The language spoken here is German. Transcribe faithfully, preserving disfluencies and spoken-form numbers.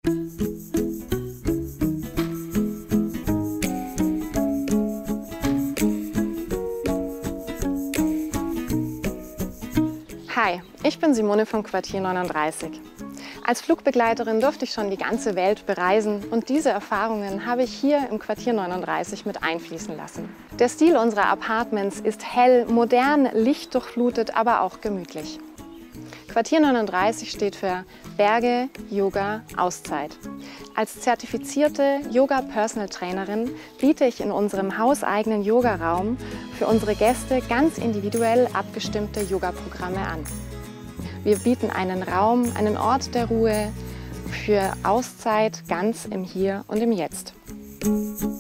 Hi, ich bin Simone vom Quartier neununddreißig. Als Flugbegleiterin durfte ich schon die ganze Welt bereisen und diese Erfahrungen habe ich hier im Quartier neununddreißig mit einfließen lassen. Der Stil unserer Apartments ist hell, modern, lichtdurchflutet, aber auch gemütlich. Quartier neununddreißig steht für Berge, Yoga, Auszeit. Als zertifizierte Yoga-Personal-Trainerin biete ich in unserem hauseigenen Yogaraum für unsere Gäste ganz individuell abgestimmte Yoga-Programme an. Wir bieten einen Raum, einen Ort der Ruhe für Auszeit ganz im Hier und im Jetzt.